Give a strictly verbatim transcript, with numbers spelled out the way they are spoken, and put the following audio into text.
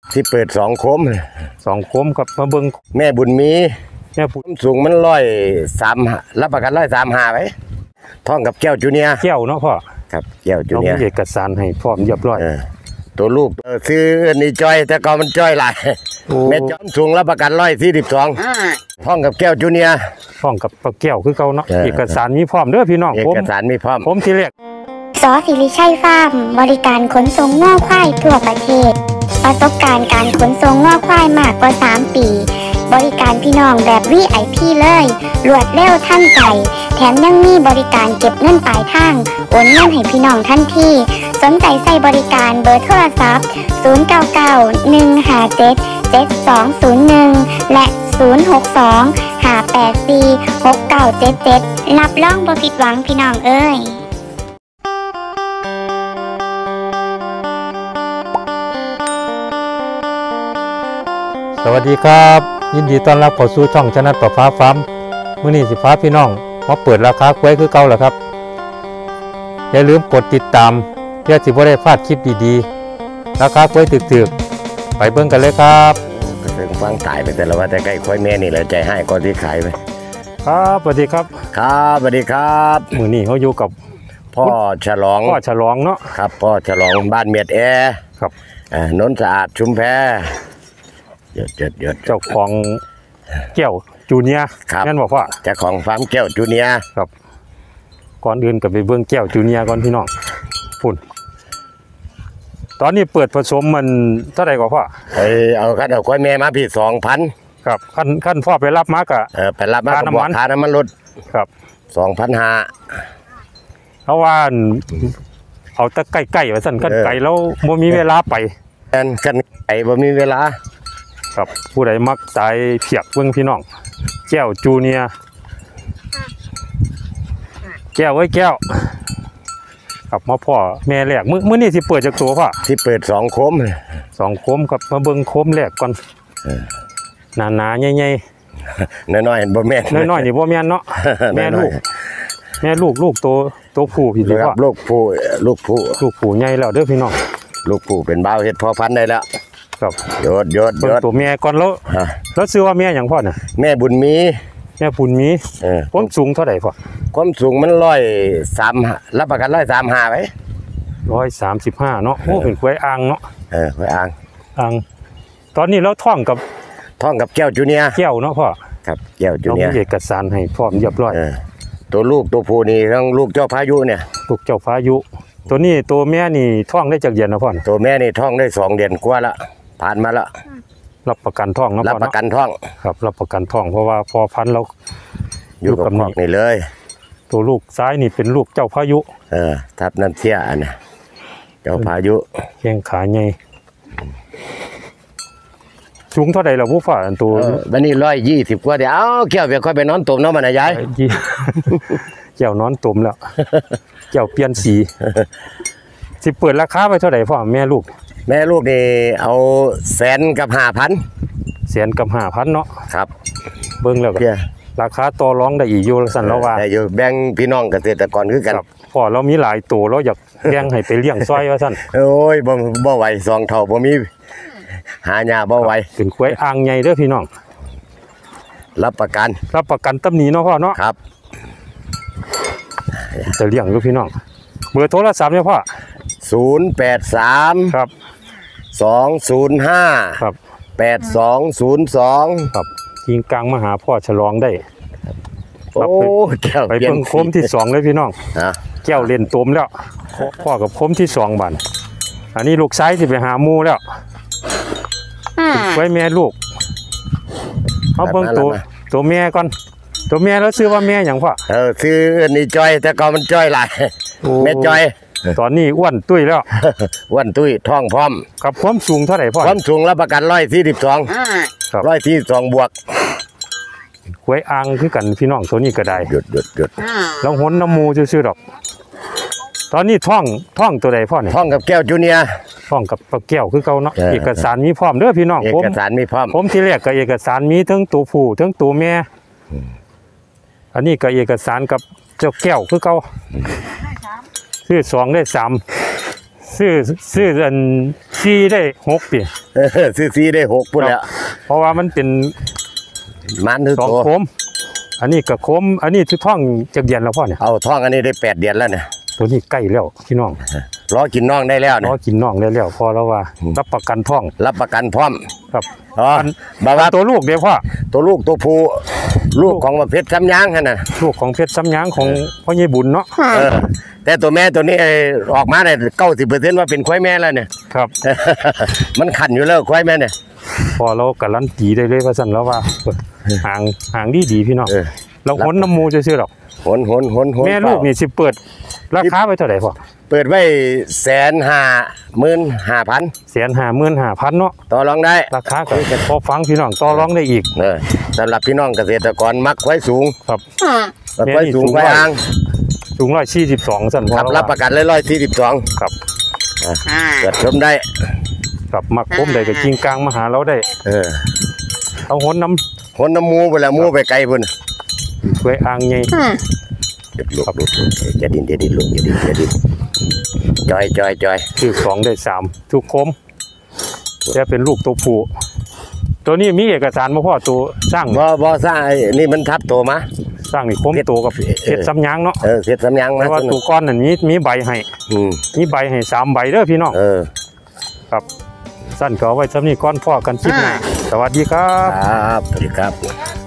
ที่เปิดสองโคมสองโคมครับมาเบิ้งแม่บุญมีแม่บุญสูงมันร้อยสามรับประกันร้อยสามห้าไปท่องกับแก้วจูเนียแก้วเนาะพ่อครับแก้วจูเนียเอาเอกสารให้พร้อมเรียบร้อยตัวลูกซื้อนี่จ้อยแต่ก็มันจ้อยหลายแม่จอมสูงรับประกันร้อยสี่สิบสองท่องกับแก้วจูเนียท่องกับแก้วคือเก่าเนาะเอกสารมีพร้อมเด้อพี่น้องเอกสารมีพร้อมผมที่เรียกสอศิริชัยฟาร์มบริการขนส่งง้อควายทั่วประเทศประสบการณ์การขนส่งง้อควายมากกว่าสามปีบริการพี่น้องแบบ วี ไอ พี เลยรวดเร็วทันใจแถมยังมีบริการเก็บเงินปลายทางโอนเงินให้พี่น้องทันทีสนใจใส่บริการเบอร์โทรศัพท์ศูนย์ เก้า เก้า หนึ่ง ห้า เจ็ด เจ็ด สอง ศูนย์ หนึ่งและศูนย์ หก สอง ห้า แปด สี่ หก เก้า เจ็ด เจ็ดรับรองบ่ผิดหวังพี่น้องเอ้ยสวัสดีครับยินดีต้อนรับเข้าสู่ช่องชนะประฟ้าฟาร์มมื้อนี้สิฟ้าพี่น้องมาเปิดราคากล้วยคือเก่าแล้วครับอย่าลืมกดติดตามเพื่อสิบ่ได้พลาดคลิปดีๆราคากล้วยถึกๆไปเบิ่งกันเลยครับเพิ่งฟังตายไปแต่ละว่าแต่ใกล้ควายแม่นี่แหละใจให้ก่อนที่ขายไปครับสวัสดีครับครับสวัสดีครับมื้อนี้เขาอยู่กับพ่อฉลองพ่อฉลองเนาะครับพ่อฉลองบ้านเมียดแอครับอ่านนท์สะอาดชุมแพหยดหยดหยดเจ้าของแก้วจูเนียนั่นบอกว่าเจ้าของฟาร์มแก้วจูเนียครับก่อนอื่นกับไปเบื้องแก้วจูเนียก่อนพี่น้องพุ่นตอนนี้เปิดผสมมันเท่าไหร่กว่าพ่อเออเอาขั้นเอาควายแม่มาพี่สองพันครับขั้นขั้นพ่อไปรับมากะเออไปรับมากะบอกค่าน้ำมันรถครับสองพันห้าเพราะว่าเอาตะไก่ไก่ไว้สั่นกันไก่แล้วบ่มีเวลาไปกันกันไก่บ่มีเวลาครับผู้ใดมักสายเพียกเบื้องพี่น้องแก้วจูเนียแก้วไว้แก้วครับมาพ่อแม่แรกมื้อมื้อนี้สิเปิดจากตัวพ่อที่เปิดสองโคมสองโคมครับมาเบิ่งโคมแรกก่อนหนาหนาใหญ่ๆน้อยๆบ่แม่นน้อยๆนี่บ่แม่นเนาะแม่ลูกแม่ลูกลูกโตโตผู้พี่ครับลูกผู้ลูกผู้ลูกผู้ใหญ่แล้วเด้อพี่น้องลูกผู้เป็นบ่าวเฮ็ดพอพันธุ์ได้แล้วครับยศยศยศตัวแม่ก่อนแล้วแล้วซื้อว่าแม่อย่างพ่อเนี่ยแม่บุญมีแม่บุญมีความสูงเท่าไหร่พ่อความสูงมันร้อยสามรับประกันร้อยสามห้าไปร้อยสามสิบห้าเนาะโอ้เป็นควายอ่างเนาะเออควายอ่างอ่างตอนนี้เราท่องกับท่องกับแก้วจูเนียแก้วเนาะพ่อครับแก้วจูเนียเรามีเอกสารให้พร้อมเรียบร้อยตัวลูกตัวผู้นี่ทั้งลูกเจ้าพายุเนี่ยลูกเจ้าพายุตัวนี้ตัวแม่นี่ท่องได้จากเดือนนะพ่อตัวแม่นี่ท่องได้สองเดือนกว่าละผ่านมาแล้วรับประกันท่องนะรับประกันท่องครับรับประกันท่องเพราะว่าพอพันเราอยู่กับพวกนี่เลยตัวลูกซ้ายนี่เป็นลูกเจ้าพายุเออทับน้ำเชี่ยอันน่ะเจ้าพายุแข้งขาใหญ่สูงเท่าใดเราผู้ฝ่าตัววันนี้ร้อยยี่สิบกว่าเดี๋ยวเกี่ยวเบียค่อยไปนอนตุ่มน้องมันนะยายเกี่ยวนอนตุ่มแล้วเกี่ยวเปลี่ยนสีสิเปิดราคาไปเท่าไหร่พ่อแม่ลูกแม่ลูกนี่เอาแสนกับห้าพันแสนกับห้าพันเนาะครับเบิ้งแล้วกันราคาต่อรองได้อีกอยู่สันเราว่าได้อยู่แบ่งพี่น้องเกษตรกรคือกันพอเรามีหลายตัวเราอยากแบ่งให้ไปเลี้ยงซอยว่าสันโอ้ยบ่บ่ไหวสองเท่าบ่มีหาหญ้าบ่ไหวเป็นควายอ่างใหญ่เด้อพี่น้องรับประกันรับประกันตำหนิเนาะพ่อเนาะครับจะเลี้ยงอยู่พี่น้องเบอร์โทรศัพท์เนี่ยพ่อศูนย์แปดสามครับสองศูนย์ห้าครับแปดสองศูนย์สองครับยิงกลางมาหาพ่อฉลองได้โอ้แก้วไปเพิ่งโคมที่สองเลยพี่น้องแก้วเล่นตุ่มแล้วพ่อกับโคมที่สองบันอันนี้ลูกซ้ายที่ไปหามูแล้วไว้แม่ลูกเอาเพิ่งตัวตัวแม่ก่อนตัวแม่แล้วซื้อว่าแม่อย่างพ่อเออซื้อนี่จ้อยแต่ก็มันจ้อยหลายแม่จ้อยตอนนี้อ้วนตุ้ยแล้วอ้วนตุ้ยท้องพร้อมกับความสูงเท่าไหร่พ่อความสูงรับประกันร้อยสี่สิบสองร้อยที่สองบวกควายอ่างคือกันพี่น้องตัวนี้ก็ได้หยุดหยุดหยุดแล้วหนน้ำมูซื่อๆดอกตอนนี้ท่องท่องตัวใดพ่อเนี่ยท่องกับแก้วจูเนียท่องกับแก้วคือเก่าเนาะเอกสารมีพร้อมเด้อพี่น้องเอกสารมีพร้อมผมที่แรกก็เอกสารมีทั้งตัวผู้ทั้งตัวแม่อันนี้ก็เอกสารกับเจ้าแก้วคือเก่าซื้อสองได้สามซื้อซื้ออันสี่ได้หกปีเออซื้อซีได้หกพุ่นแล้วเพราะว่ามันเป็นมันถือสองตัวโคมอันนี้กับโคมอันนี้ทุกท่องจักเย็นแล้วพ่อเนี่ยเอาท้องอันนี้ได้แปดเดือนแล้วเนี่ยตัวนี้ใกล้แล้วพี่น้องรอกินน้องได้แล้วรเนี่ยอกินน่องได้แล้วพอแล้วว่ารับประกันท่องรับประกันพร้อมครับอ๋อบ่ว่าตัวลูกเดี๋ยวพ่อตัวลูกตัวผู้ลูกของประเภทซ้ำยางหั่นน่ะลูกของเพชรซ้ำยางของพ่อใหญ่บุญเนาะเออแต่ตัวแม่ตัวนี้ไอ้ออกมาได้เก้าสิบเปอร์เซ็นต์ว่าเป็นควายแม่แล้วเนี่ยครับมันขันอยู่แล้วควายแม่เนี่ยพอเราการันตีได้เลยว่าสั่นแล้วว่าหางหางดีดีพี่น้องเออเราหนน้ำมูจะซื้อหรอกหนหนหนหนแม่ลูกนี่สิเปิดราคาไว้เท่าไหร่พ่อเปิดไว้แสนห้าหมื่นห้าพันแสนห้าหมื่นห้าพันเนาะต่อรองได้ราคาก็จะพอฟังพี่น้องต่อรองได้อีกเออสำหรับพี่น้องเกษตรกรมักควายสูงครับมักควายสูงควายอ่างสูงร้อยสี่สิบสองสั่นพอครับแล้วรับประกันเลยร้อยสี่สิบสองครับเกิดชมได้กับมักคมได้กับจิงกลางมาหาเราได้เออเอาหนน้หนน้ำมูไปแล้วมูไปไกลพุ่นำไว้อ่างไงลูกลูกจะดินจะดินลูกจะดินจะดินจอยจอยจอยคือสองได้สามทุกคมจะเป็นลูกตัวผู้ตัวนี้มีเอกสารมาพ่อตัวสร้างบ่บ่ซ่าไอ้นี่มันทับตัวมาสร้างนี่คมตัวกับเพชรซ้ำยางเนาะเออเสร็จสำยังแต่นะว่าตัวก้อนนั่นมีมีใบให้อืมมีใบให้สามใบเด้อพี่น้องเออครับสั้นก็เอาไว้ซ้ำนี่ก้อนพ่อกันคลิปหน้าสวัสดีครับครับสวัสดีครับ